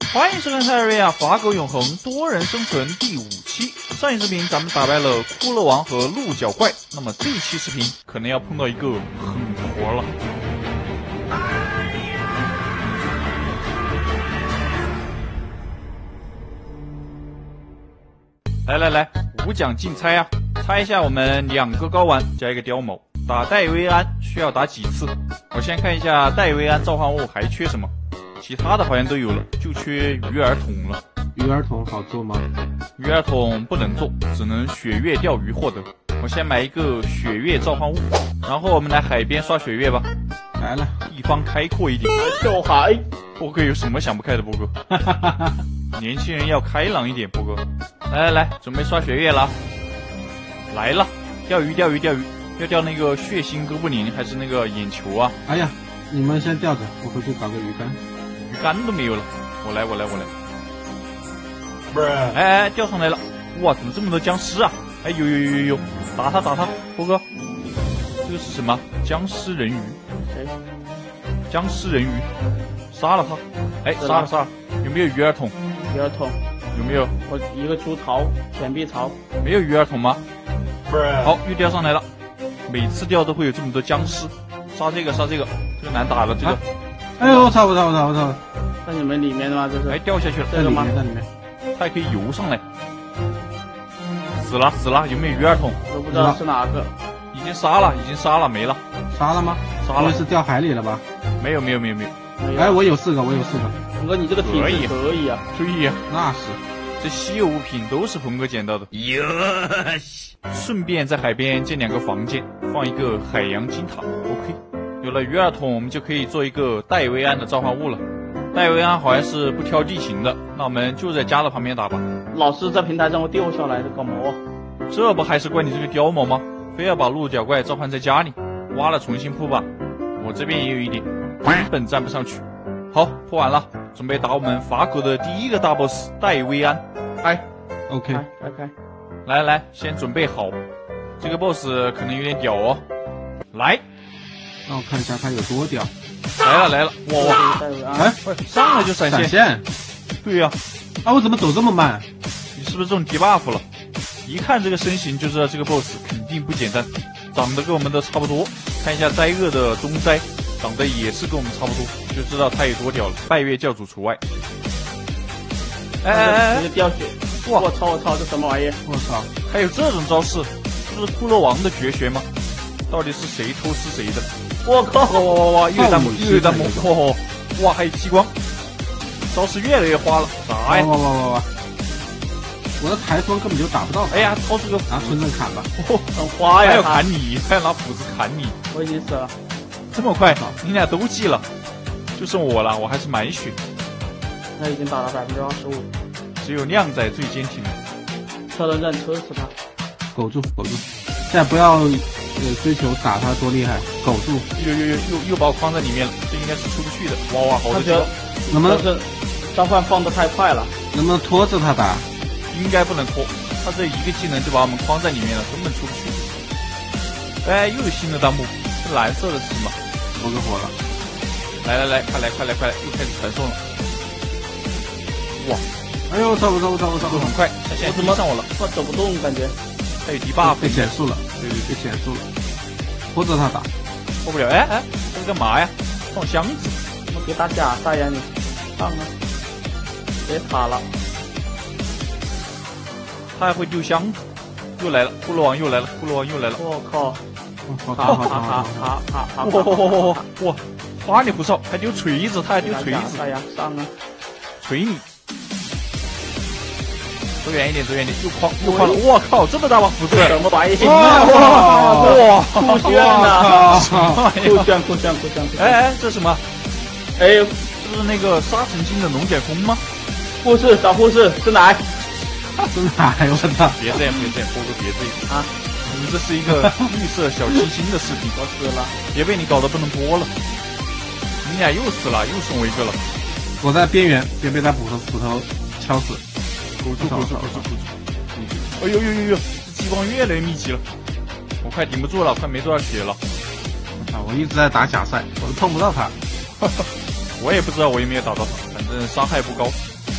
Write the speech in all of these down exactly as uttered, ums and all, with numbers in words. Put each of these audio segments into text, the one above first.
欢迎收看《塞尔维亚法狗永恒多人生存》第五期。上一视频咱们打败了骷髅王和鹿角怪，那么这一期视频可能要碰到一个狠活了。来来来，五奖竞猜啊！猜一下，我们两个睾丸加一个碉毛，打戴维安需要打几次？我先看一下戴维安召唤物还缺什么。其他的好像都有了，就缺鱼饵桶了。 鱼饵桶好做吗？ 鱼饵桶不能做，只能雪月钓鱼获得。我先买一个雪月召唤物，然后我们来海边刷雪月吧。 来了， 地方开阔一点。 跳海， 波哥有什么想不开的？波哥，年轻人要开朗一点。波哥，来来来，准备刷雪月了。来了，钓鱼钓鱼钓鱼，要钓那个血腥哥布林还是那个眼球啊？ 哎呀，你们先钓着，我回去搞个鱼竿。 鱼竿都没有了，我来我来我来。哎哎，钓上来了！哇，怎么这么多僵尸啊？哎，有有有有有，打他打他！波哥，这个是什么？僵尸人鱼？ 谁？ 僵尸人鱼，杀了他！哎，杀了杀了！有没有鱼饵桶？ 鱼饵桶有没有？ 我一个猪槽，钱币槽。 没有鱼饵桶吗？好，又钓上来了。每次钓都会有这么多僵尸，杀这个杀这个，这个难打了这个。啊哎呦，我操我操我操我操！ 在你们里面的吗？这是？ 哎，掉下去了， 这个吗？ 在里面， 它还可以游上来。死了死了，有没有鱼饵桶？ 都不知道是哪个。 已经杀了，已经杀了，没了。 杀了吗？ 杀了。 是掉海里了吧？ 没有没有没有没有。 哎，我有四个，我有四个。 鹏哥，你这个体质可以啊， 可以啊， 那是。 这稀有物品都是鹏哥捡到的。哟西！顺便在海边建两个房间，放一个海洋金塔。OK。有了鱼饵桶，我们就可以做一个戴维安的召唤物了。戴维安好像是不挑地形的，那我们就在家的旁边打吧。 老是在平台上会掉下来的，搞毛啊！ 这不还是怪你这个碉毛吗？非要把鹿角怪召唤在家里，挖了重新铺吧。我这边也有一点，根本站不上去。好，铺完了，准备打我们法狗的第一个大 boss 戴维安。 开 ，OK， 开开开， 来来，先准备好。这个 boss 可能有点屌哦。来。 让我看一下他有多屌！ 来了来了，哇哇！ 哎， 上来就闪现！ 闪现！ 对呀、 啊，啊，我怎么走这么慢？ 你是不是中低 buff 了？一看这个身形就知道这个 boss 肯定不简单，长得跟我们的差不多。看一下灾厄的中灾，长得也是跟我们差不多，就知道他有多屌了。拜月教主除外。哎哎哎！ 直接掉血！哇！我操我操，这什么玩意？ 我操！ 还有这种招式，这是骷髅王的绝学吗？到底是谁偷师谁的？我靠！哇哇哇哇！又有弹幕，又有弹幕！哇哇！还有激光，招式越来越花了。啥呀？ 哇哇哇哇！我的台风根本就打不到。 哎呀，掏出个拿村镇砍吧！ 很花呀！ 还要砍你，还要拿斧子砍你。 我已经死了。 这么快？你俩都记了，就剩我了，我还是满血。 他已经打了百分之二十五。 只有靓仔最坚挺。 车轮战车死他！ 苟住，苟住！现在不要呃追求打他多厉害，苟住！ 又又又又又把我框在里面了，这应该是出不去的。哇哇，好多球！ 能不能是召唤放得太快了？ 能不能拖着他打？ 应该不能拖，他这一个技能就把我们框在里面了，根本出不去。哎，又有新的弹幕，是蓝色的是什么？ 我给火了！ 来来来，快来快来快来，又开始传送了！哇！ 哎呦，我操我操我操我操！ 很快，他现在追上我了， 我走不动，感觉。 还有低 buff 被减速了，对对，被减速了，拖着他打， 拖不了。哎哎，这是干嘛呀？放箱子！ 我给打假赛呀你！上啊！别卡了。 他还会丢箱子，又来了，骷髅王又来了，骷髅王又来了。 我靠！ 卡卡卡卡卡卡卡！ 哇哇哇哇哇！花里胡哨，还丢锤子，他还丢锤子。 哎呀，上啊！ 锤你！走远一点，走远一点，又框又框了！我靠，这么大把斧子！ 什么玩意？ 哇哇！ 酷炫呐！酷炫酷炫酷炫！ 哎哎，这什么？ 哎， 这是那个杀神经的龙卷风吗？ 护士找护士，吃奶！ 吃奶！我操！ 别这样，别这样，波哥别这样啊！ 你们这是一个绿色小清新的视频， 我死了！ 别被你搞得不能播了。你俩又死了，又剩我一个了。 我在边缘，别被他斧头斧头敲死。 苟住，苟住，苟住，苟住！哎呦呦呦呦！这激光越来越密集了，我快顶不住了，快没多少血了。 我操！我一直在打假赛，我都碰不到他。 我也不知道我有没有打到他，反正伤害不高。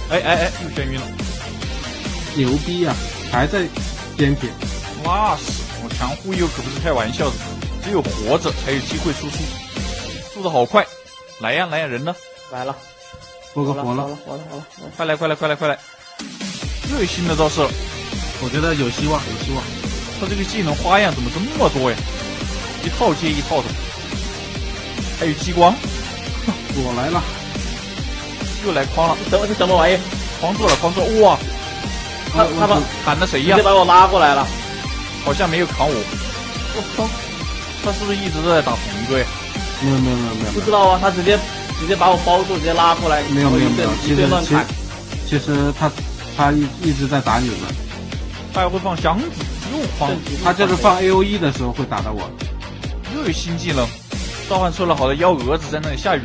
哎哎哎，又眩晕了， 牛逼呀、啊，还在坚铁。 那是，我强忽悠可不是开玩笑的，只有活着才有机会输出，速度好快，来呀来呀，人呢？ 来了， 波哥活了， 活了，活了，活了， 快来快来快来快来！又有新的招式了， 我觉得有希望，有希望。 他这个技能花样怎么这么多呀？一套接一套的，还有激光， 我来了， 又来框了， 什么是什么玩意？ 框住了框住了，哇！ 他他把砍的谁呀？ 直接把我拉过来了， 好像没有砍我，我操！他是不是一直都在打鹏哥呀？ 没有没有没有没有， 不知道啊，他直接直接把我包住，直接拉过来， 没有没有没有，其实其实其实他他一一直在打你们， 他还会放箱子，又框， 他就是放 A O E 的时候会打到我， 又有新技能，召唤出了好多幺蛾子在那里下雨。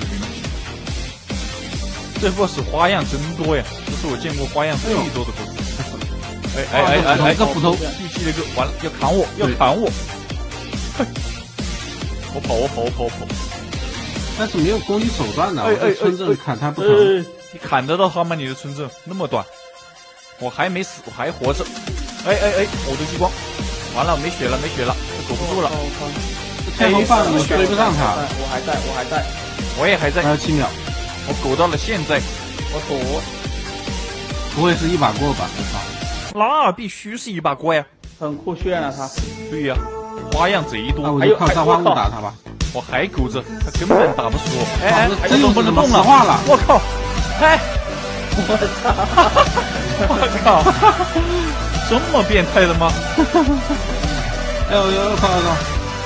这 boss 花样真多呀，这是我见过花样最多的 boss。哎哎哎哎哎， 个斧头， 又气了个，完了要砍我，要砍我，嘿，我跑我跑我跑我跑， 但是没有攻击手段的， 哎哎村镇砍他不疼， 你砍得到他吗？你的村镇那么短，我还没死，我还活着，哎哎哎，我的激光，完了没血了没血了，守不住了， 天龙棒我追不上他， 我还在我还在， 我也还在， 还有七秒， 我苟到了现在， 我躲， 不会是一把过吧？我操！ 那必须是一把锅呀， 很酷炫啊他。 对呀、啊，花样贼多。 那我就靠召唤物打他吧。 我还苟着，他根本打不死我。哎哎， 这又不能动了，化了！ 我靠！哎，我操！我靠！这么变态的吗？ 哎呦呦！操操！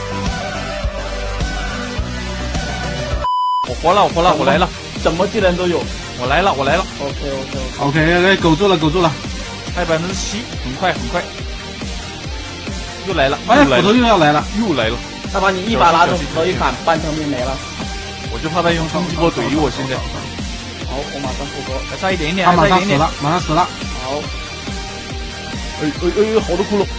我活了，我活了，我来了！ 什么技能都有。 我来了，我来了。 OK OK OK OK， 苟住了，苟住了。 还百分之七，很快很快。又来了， 哎，斧头又要来了， 又来了。 他把你一把拉住，斧头一砍，半条命没了。 我就怕他用冲击波怼我，现在。 好，我马上复活， 还差一点点， 他马上死了，马上死了。 好。 哎哎哎哎，好多窟窿。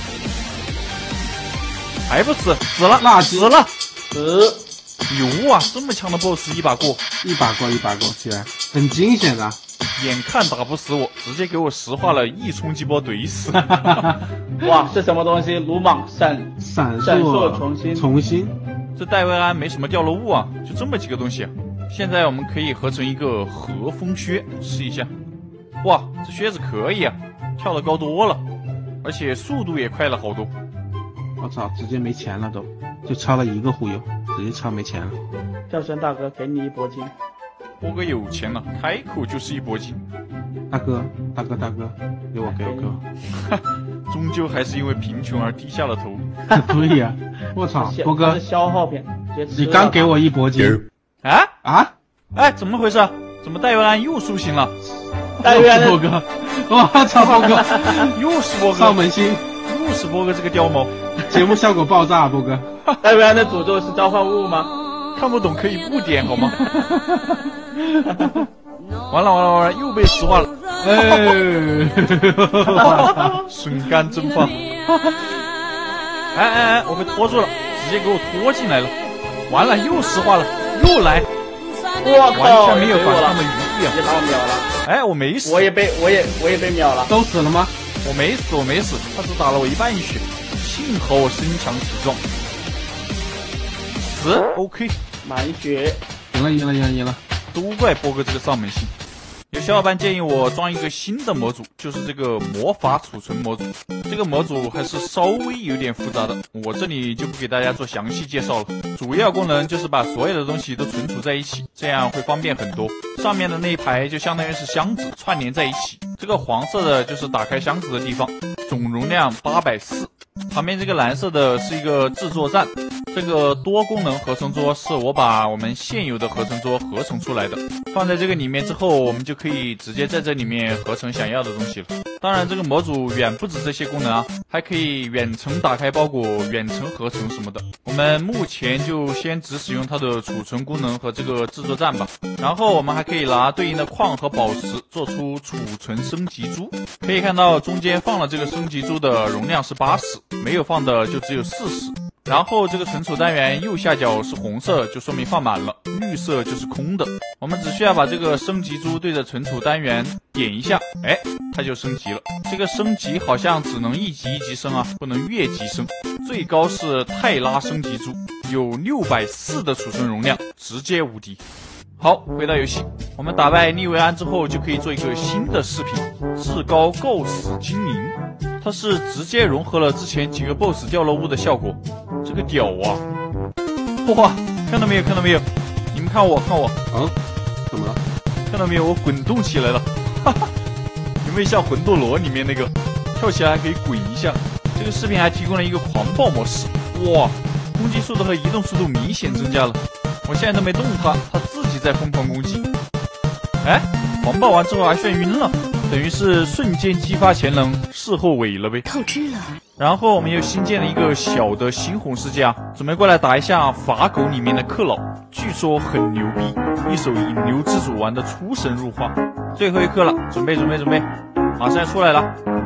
还不死，死了， 垃圾死了， 死。 牛啊！这么强的 boss 一把过， 一把过一把过，居然很惊险的。 眼看打不死我，直接给我石化了，一冲击波怼死。 哇，是什么东西？鲁莽闪闪闪烁重新重新。 这戴维安没什么掉落物啊，就这么几个东西、啊。现在我们可以合成一个和风靴，试一下。哇，这靴子可以啊，跳得高多了，而且速度也快了好多。 我操，直接没钱了都，就超了一个忽悠，直接超没钱了。 跳绳大哥，给你一波金。 波哥有钱了，开口就是一波金。 大哥，大哥，大哥，给我，给我，给我。 终究还是因为贫穷而低下了头。 对呀、啊，我操，波哥是消耗品。 你刚给我一铂金啊啊！ 哎，怎么回事？怎么戴维安又苏醒了？ 戴维安波哥，我操，波哥又是波哥， 上门星， 又是波哥这个碉毛， 节目效果爆炸，波哥。 戴维安的诅咒是召唤物吗？ 看不懂可以不点好吗？完了完了完了，又被石化了！ 哎， 笋干蒸发！哎哎哎，我被拖住了，直接给我拖进来了！完了，又石化了，又来！ 我靠， 完全没有反抗的余地啊！ 也把我秒了！ 哎，我没死， 我也被我也我也被秒了， 都死了吗？ 我没死，我没死，他只打了我一半血，幸好我身强体壮。死 ，OK， 满血， 赢了赢了赢了赢了！ 都怪波哥这个上门星。有小伙伴建议我装一个新的模组，就是这个魔法储存模组。这个模组还是稍微有点复杂的，我这里就不给大家做详细介绍了。主要功能就是把所有的东西都存储在一起，这样会方便很多。上面的那一排就相当于是箱子串联在一起，这个黄色的就是打开箱子的地方，总容量八百四。旁边这个蓝色的是一个制作站，这个多功能合成桌是我把我们现有的合成桌合成出来的，放在这个里面之后，我们就可以直接在这里面合成想要的东西了。当然这个模组远不止这些功能啊，还可以远程打开包裹、远程合成什么的。我们目前就先只使用它的储存功能和这个制作站吧，然后我们还可以拿对应的矿和宝石做出储存升级珠。可以看到中间放了这个升级珠的容量是八十，没有放的就只有四十。 然后这个存储单元右下角是红色，就说明放满了，绿色就是空的。我们只需要把这个升级珠对着存储单元点一下，哎，它就升级了。这个升级好像只能一级一级升啊，不能越级升。最高是泰拉升级珠，有六百四的储存容量，直接无敌。好，回到游戏，我们打败利维安之后，就可以做一个新的饰品——至高构死精灵。它是直接融合了之前几个 B O S S 掉落物的效果，这个屌啊！哇，看到没有？看到没有？你们看我，看我， 嗯，怎么了？ 看到没有？我滚动起来了，哈哈！有没有像魂斗罗里面那个跳起来还可以滚一下？这个视频还提供了一个狂暴模式，哇，攻击速度和移动速度明显增加了。我现在都没动它，它自己在疯狂攻击。哎，狂暴完之后还眩晕了。等于是瞬间激发潜能，事后尾了呗。 透支了。然后我们又新建了一个小的猩红世界啊，准备过来打一下法狗里面的克劳，据说很牛逼，一手引流之主玩的出神入化。最后一刻了，准备准备准备，马上要出来了。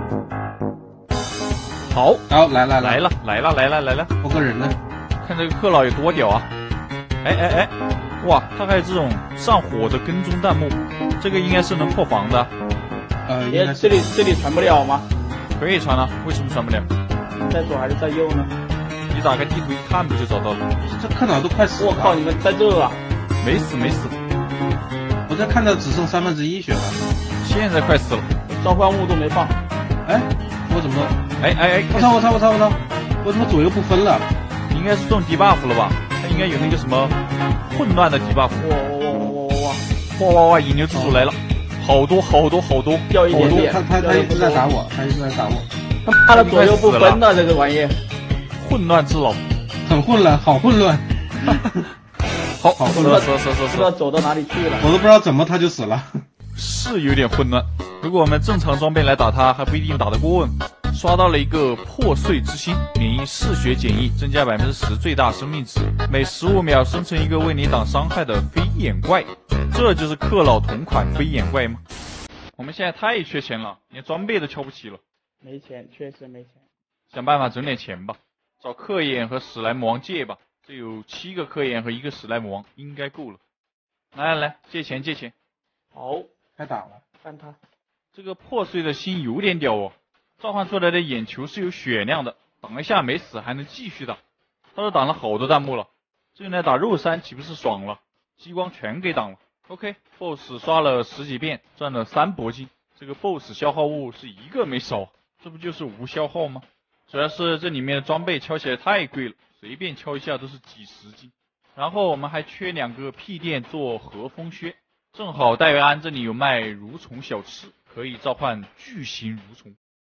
好， 好来来来了来了来了来了， 多个人呢？ 看这个克劳有多屌啊！哎哎哎，哇，他还有这种上火的跟踪弹幕，这个应该是能破防的。 呃， 哎，这里这里传不了吗？ 可以传啊，为什么传不了？ 在左还是在右呢？ 你打开地图一看，不就找到了？ 这克劳都快死了！ 我靠，你们在这啊？ 没死没死， 我这看到只剩三分之一血了。 现在快死了， 召唤物都没放。 哎，我怎么？ 哎哎哎！ 我操我操我操我操！我怎么左右不分了？ 你应该是中 debuff 了吧？它应该有那个什么混乱的 debuff。 哇哇哇哇哇哇！ 哇哇哇！引流之主来了。好多好多好多， 掉一点点， 他他他一直在打我，他一直在打我， 他妈的左右不分的这个玩意， 混乱之老， 很混乱，好混乱， 好好混乱，死死死， 不知道走到哪里去了， 我都不知道怎么他就死了， 是有点混乱。如果我们正常装备来打他，还不一定打得过。刷到了一个破碎之心，免疫嗜血减疫，增加百分之十最大生命值，每十五秒生成一个为你挡伤害的飞眼怪。这就是克劳同款飞眼怪吗？我们现在太缺钱了，连装备都敲不起了。 没钱，确实没钱。 想办法整点钱吧，找克眼和史莱姆王借吧。这有七个克眼和一个史莱姆王，应该够了。来来来，借钱借钱。 好， 开打了， 看他。 这个破碎的心有点屌哦，召唤出来的眼球是有血量的，挡一下没死还能继续打。他都挡了好多弹幕了，这用来打肉山岂不是爽了？激光全给挡了。OK， boss 刷了十几遍，赚了三铂金。这个 boss 消耗物是一个没少，这不就是无消耗吗？主要是这里面的装备敲起来太贵了，随便敲一下都是几十金。然后我们还缺两个屁垫做和风靴，正好戴维安这里有卖蠕虫小吃，可以召唤巨型蠕虫。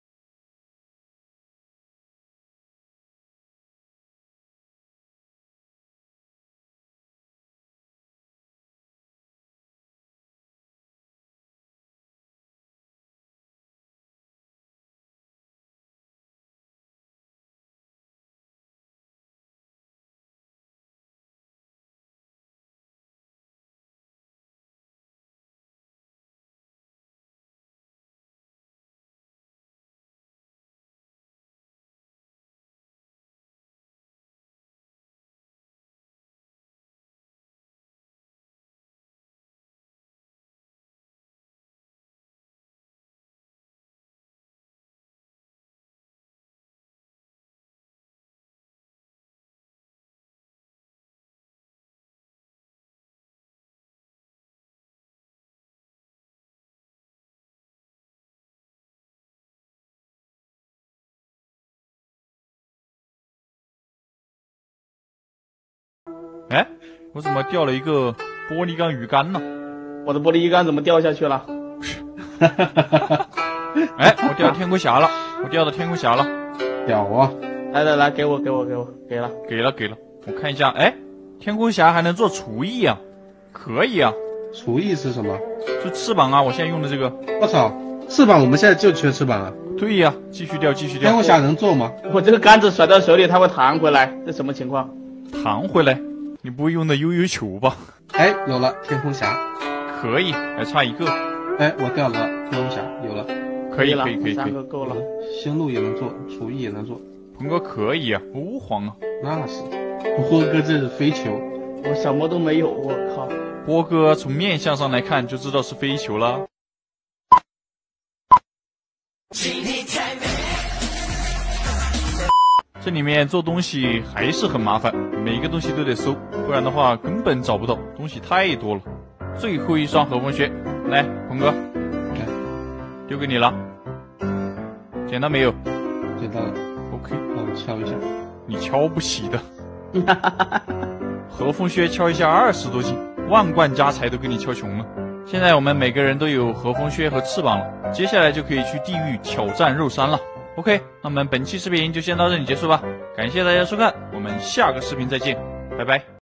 哎，我怎么掉了一个玻璃钢鱼竿呢？ 我的玻璃鱼竿怎么掉下去了？ 哎，我掉到天空峡了，我掉到天空峡了， 屌啊！ 来来来，给我给我给我，给了给了给了，我看一下，哎，天空峡还能做厨艺啊，可以啊。 厨艺是什么？ 就翅膀啊，我现在用的这个。 我操，翅膀我们现在就缺翅膀啊。 对呀、啊，继续掉继续掉。 天空峡能做吗？ 我这个杆子甩到手里，它会弹回来，这什么情况？ 弹回来？你不会用的悠悠球吧？ 哎，有了天空峡， 可以，还差一个。 哎，我掉了天空峡，有了， 可以可以可以可以， 三个够了。 星路也能做，厨艺也能做。 鹏哥可以啊，不黄啊。 那是，波哥这是飞球， 我什么都没有，我靠！ 波哥从面相上来看就知道是飞球啦。这里面做东西还是很麻烦，每一个东西都得搜，不然的话根本找不到，东西太多了。最后一双和风靴，来，鹏哥， 来， 丢给你了，捡到没有？ 捡到了。 OK， 帮我敲一下。 你敲不起的。和风靴敲一下二十多斤，万贯家财都给你敲穷了。现在我们每个人都有和风靴和翅膀了，接下来就可以去地狱挑战肉山了。OK， 那我们本期视频就先到这里结束吧，感谢大家收看，我们下个视频再见，拜拜。